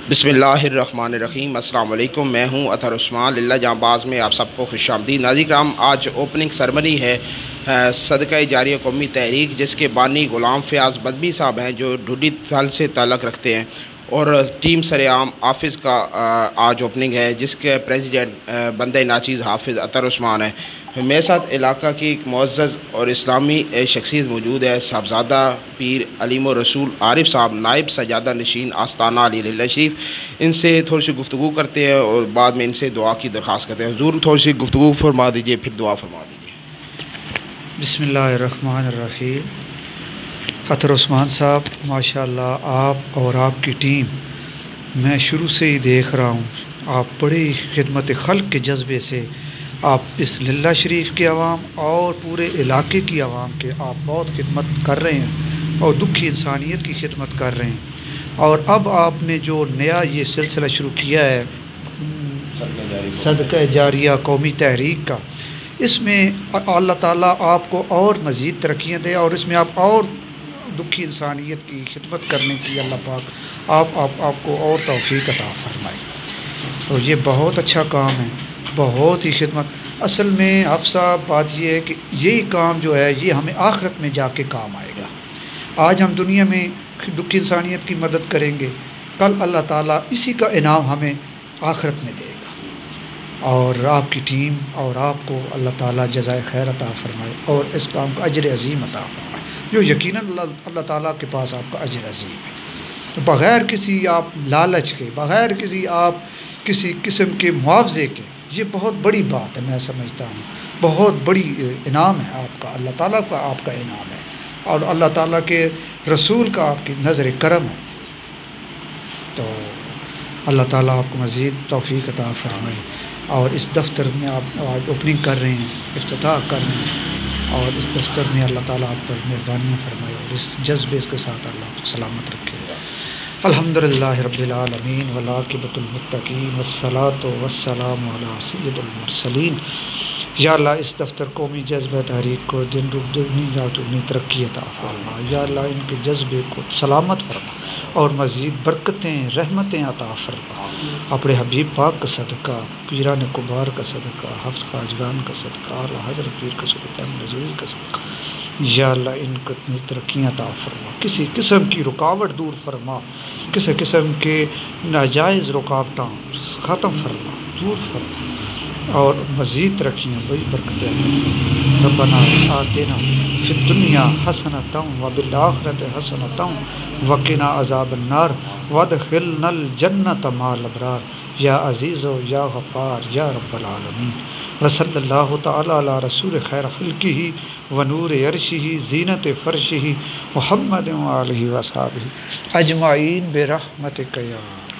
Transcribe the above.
بسم اللہ الرحمن الرحیم۔ السلام علیکم، میں ہوں اطہر عثمان۔ للہ جہاں باز میں آپ سب کو خوش آمدید۔ ناظرین کرام، آج اوپننگ سرمنی ہے صدقہ جاریہ قومی تحریک، جس کے بانی غلام فیاض بدوی صاحب ہیں، جو ڈھڈی تھل سے تعلق رکھتے ہیں، اور ٹیم سرعام حافظ کا آج اوپننگ ہے، جس کے پریزیڈنٹ بندہ ناچیز حافظ اطہر عثمان ہے۔ میرے ساتھ علاقہ کی ایک معزز اور اسلامی شخصیت موجود ہے، صاحبزادہ پیر علیم الرسول عارف صاحب، نائب سجادہ نشین آستانہ علی اللہ شریف۔ ان سے تھوڑی سی گفتگو کرتے ہیں اور بعد میں ان سے دعا کی درخواست کرتے ہیں۔ حضور تھوڑی سی گفتگو فرما دیجیے، پھر دعا فرما دیجیے۔ بسم اللہ الرحمن الرحیم۔ اطہر عثمان صاحب، ماشاءاللہ آپ اور آپ کی ٹیم، میں شروع سے ہی دیکھ رہا ہوں، آپ بڑی خدمت خلق کے جذبے سے آپ اس للہ شریف کے عوام اور پورے علاقے کی عوام کے آپ بہت خدمت کر رہے ہیں اور دکھی انسانیت کی خدمت کر رہے ہیں۔ اور اب آپ نے جو نیا یہ سلسلہ شروع کیا ہے صدقہ جاریہ قومی تحریک کا، اس میں اللہ تعالیٰ آپ کو اور مزید ترقیاں دے، اور اس میں آپ اور دکھی انسانیت کی خدمت کرنے کی اللہ پاک آپ کو اور توفیق عطا فرمائے۔ تو یہ بہت اچھا کام ہے، بہت ہی خدمت۔ اصل میں صاحب بات یہ ہے کہ یہی کام جو ہے یہ ہمیں آخرت میں جا کے کام آئے گا۔ آج ہم دنیا میں دکھی انسانیت کی مدد کریں گے، کل اللہ تعالیٰ اسی کا انعام ہمیں آخرت میں دے گا۔ اور آپ کی ٹیم اور آپ کو اللہ تعالیٰ جزائے خیر عطا فرمائے اور اس کام کا اجر عظیم عطا فرمائے، جو یقیناً اللہ تعالیٰ کے پاس آپ کا اجر عظیم ہے۔ بغیر کسی آپ لالچ کے، بغیر کسی قسم کے معاوضے کے، یہ بہت بڑی بات ہے، میں سمجھتا ہوں بہت بڑی انعام ہے آپ کا، اللہ تعالیٰ کا آپ کا انعام ہے، اور اللہ تعالیٰ کے رسول کا آپ کی نظر کرم ہے۔ تو اللہ تعالیٰ آپ کو مزید توفیق عطا فرمائے۔ اور اس دفتر میں آپ آج اوپننگ کر رہے ہیں، افتتاح کر رہے ہیں، اور اس دفتر میں اللہ تعالیٰ آپ پر مہربانیاں فرمائے اور اس جذبے کے ساتھ اللہ آپ کو سلامت رکھے۔ الحمدللہ رب العالمین والعاقبۃ للمتقین والصلاۃ والسلام علی سید المرسلین۔ یا اللہ اس دفتر قومی جذبہ تحریک کو دن دگنی رات دگنی ترقی عطا فرما۔ یا اللہ ان کے جذبے کو سلامت فرما اور مزید برکتیں رحمتیں عطا فرما، اپنے حبیب پاک کا صدقہ، پیران کبار کا صدقہ، ہفت خواجگان کا صدقہ، اعلیٰ حضرت پیر کا صدقہ، نظوری کا صدقہ۔ یا اللہ ان کو ترقیاں عطا فرما، کسی قسم کی رکاوٹ دور فرما، کسی قسم کے ناجائز رکاوٹاں ختم فرما، دور فرما، اور مزید ترقیاں بڑی برکتیں عطا۔ ربنا آتنا فی الدنیا حسنۃ وبالآخرۃ حسنۃ وقنا عذاب النار وادخلنا الجنۃ مع الابرار یا عزیز و یا غفار یا رب العالمین۔ وصلی اللہ تعالی علی رسول خیر خلقہ ونور عرشہ زینت فرشہ محمد وآلہ وصحبہ اجمعین برحمتک یا